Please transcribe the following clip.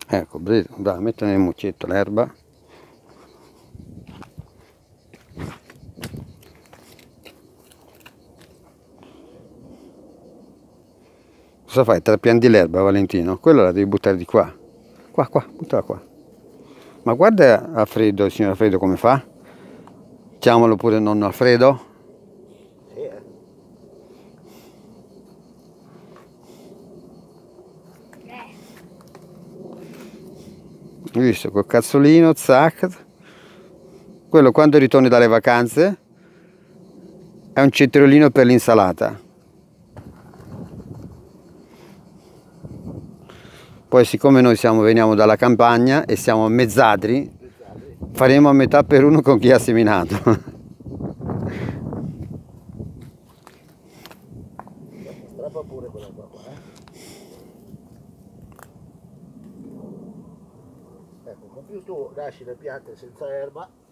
Ecco, dai, metti nel mucchietto l'erba. Cosa fai? Trapiandi l'erba, Valentino? Quella la devi buttare di qua. Qua, buttala qua. Ma guarda Alfredo, il signor Alfredo come fa? Chiamalo pure nonno Alfredo. Sì, Hai visto? Col cazzolino, zac. Quello quando ritorni dalle vacanze è un cetriolino per l'insalata. Poi siccome noi veniamo dalla campagna e siamo mezzadri, faremo a metà per uno con chi ha seminato. strappa pure quella qua, Ecco, con più tu lasci le piante senza erba